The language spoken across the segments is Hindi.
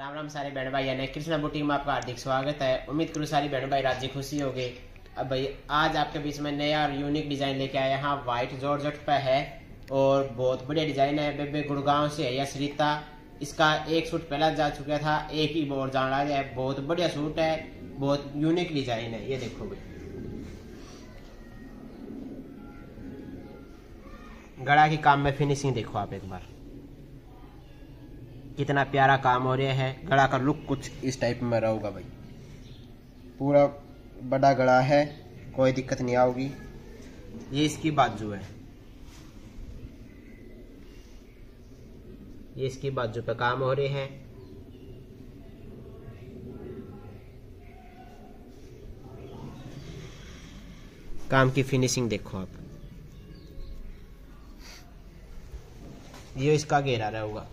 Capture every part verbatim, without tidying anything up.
राम राम सारे बहन भाई ने कृष्णा बुटीक में आपका हार्दिक स्वागत है। उम्मीद करूँ सारी बहन भाई राजी खुशी हो गई। अब भाई आज आपके बीच में नया और यूनिक डिजाइन लेके आया। यहाँ व्हाइट जॉर्जेट पे है और बहुत बढ़िया डिजाइन है। बेबे गुड़गांव से है या सरिता। इसका एक सूट पहला जा चुका था, एक ही और जान रहा है। बहुत बढ़िया सूट है, बहुत यूनिक डिजाइन है। ये देखो भाई, गला की काम में फिनिशिंग देखो आप एक बार, कितना प्यारा काम हो रहा है। गला का लुक कुछ इस टाइप में रहेगा भाई। पूरा बड़ा गला है, कोई दिक्कत नहीं आओगी। ये इसकी बाजू है, ये इसकी बाजू पे काम हो रहे हैं। काम की फिनिशिंग देखो आप। ये इसका घेरा रहेगा।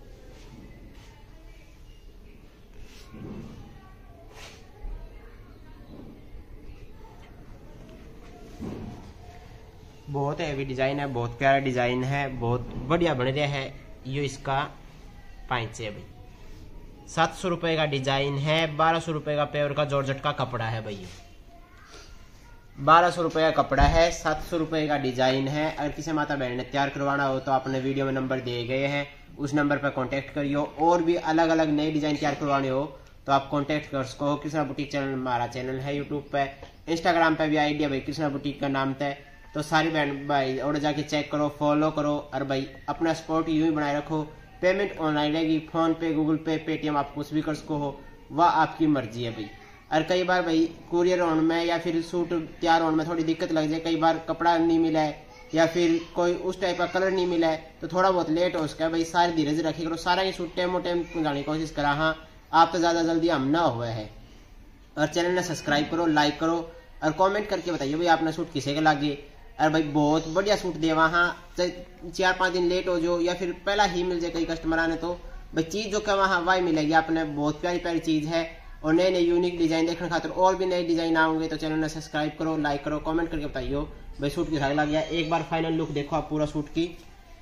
बहुत हैवी डिजाइन है, बहुत प्यारा डिजाइन है, बहुत बढ़िया बन रहा है। ये इसका पाँच है भाई। सात सौ रुपये का डिजाइन है, बारह सौ रुपये का प्योर का जॉर्जेट का कपड़ा है भाई। बारह सौ रुपये का कपड़ा है, सात सौ रुपये का डिजाइन है। अगर किसी माता बहन ने तैयार करवाना हो तो आपने वीडियो में नंबर दिए गए हैं, उस नंबर पर कांटेक्ट करियो। और भी अलग अलग नए डिजाइन तैयार करवाने हो तो आप कांटेक्ट कर सको। कृष्णा बुटीक चैनल हमारा चैनल है यूट्यूब पे, इंस्टाग्राम पे भी आईडी है भाई कृष्णा बुटीक का नाम था। तो सारी बहन भाई और जाके चेक करो, फॉलो करो और भाई अपना सपोर्ट यूं ही बनाए रखो। पेमेंट ऑनलाइन रहेगी, PhonePe, Google Pay, Paytm, आप कुछ भी कर सको हो, वह आपकी मर्जी है भाई। और कई बार भाई कुरियर होने में या फिर सूट तैयार होने में थोड़ी दिक्कत लग जाए, कई बार कपड़ा नहीं मिला है या फिर कोई उस टाइप का कलर नहीं मिला है तो थोड़ा बहुत लेट हो सका है भाई। सारी धीरे रखी करो, सारा ये सूट टाइम टाइम पहुंचाने की कोशिश करा। हाँ, आप तो ज्यादा जल्दी हम ना हुआ है। और चैनल ने सब्सक्राइब करो, लाइक करो और कॉमेंट करके बताइए भाई आपने सूट किसे के लागे। अरे भाई बहुत बढ़िया सूट दे वहाँ, चार पाँच दिन लेट हो जो या फिर पहला ही मिल जाए कई कस्टमर आने तो भाई चीज जो क्या वहाँ वही मिलेगी आपने। बहुत प्यारी प्यारी चीज है और नए नए यूनिक डिजाइन देखने खातिर और भी नए डिजाइन आएंगे। तो चैनल ने सब्सक्राइब करो, लाइक करो, कमेंट करके बताइए भाई सूट किसा लग गया। एक बार फाइनल लुक देखो आप पूरा सूट की।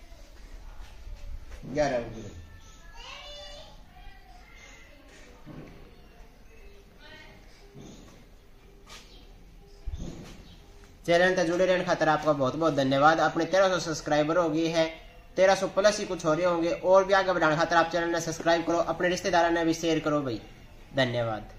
ग्यारह चैनल से जुड़े रहने खातिर आपका बहुत बहुत धन्यवाद। अपने तेरह सौ सब्सक्राइबर हो गए हैं, तेरह सौ प्लस ही कुछ हो रहे होंगे। और भी आगे बढ़ाने खातिर आप चैनल ने सब्सक्राइब करो, अपने रिश्तेदारों ने भी शेयर करो भाई। धन्यवाद।